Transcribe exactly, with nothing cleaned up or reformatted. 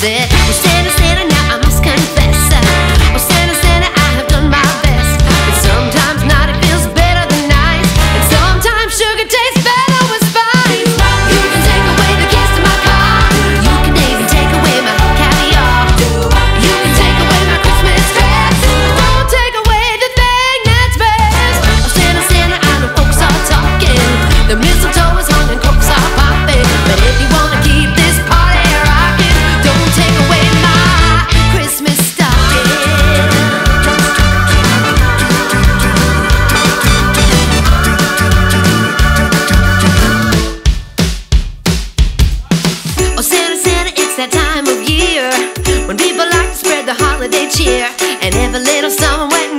said, "Oh Santa, Santa, now I must confess, uh, oh Santa, Santa, I have done my best. But sometimes naughty feels better than nice, and sometimes sugar tastes better with spice. You can take away the keys to my car, you can even take away my caviar, you can take away my Christmas dress, don't take away the thing that's best. Oh Santa, Santa, I know folks are talking, the mistletoe is hung and corks are popping, but if you wanna keep this party rocking, don't take away my Christmas stocking." Oh Santa, Santa, it's that time of year when people like to spread the holiday cheer, and every little summer went